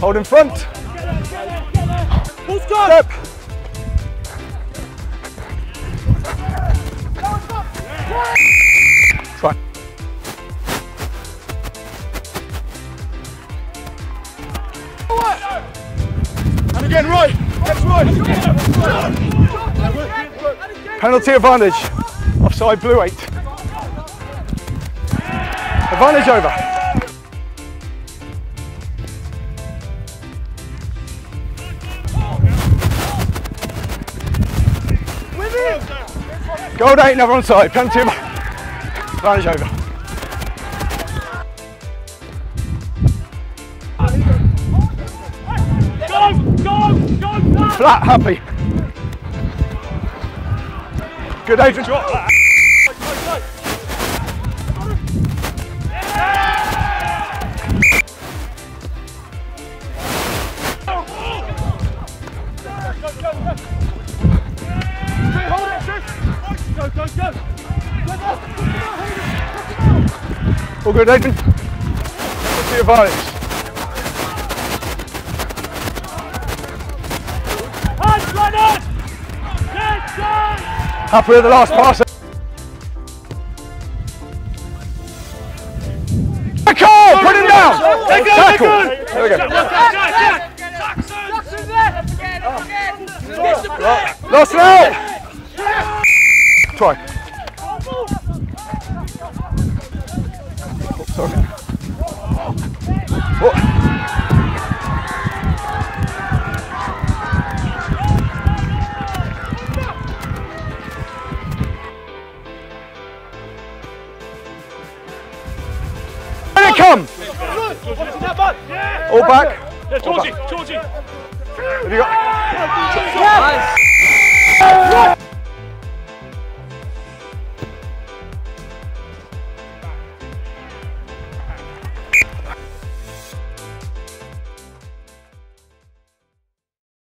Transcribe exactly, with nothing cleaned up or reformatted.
Hold in front. Step. Try. And again, right. That's right. Penalty advantage. Offside, blue eight. Advantage over. Gold eight, another onside. Penalty advantage over. Go, go, go, go. Flat, happy. Good, Adrian. Drop that. Go, go, go. All good, Adrian. What's the advantage? Hands, runners! Let's go! Happy with the last pass. Tackle! Put him down! Tackle! There we go. Lost now! Try. Oh, sorry. Oh. Here it come! All back. Yeah, Georgie, Georgie. Have you got? Yes.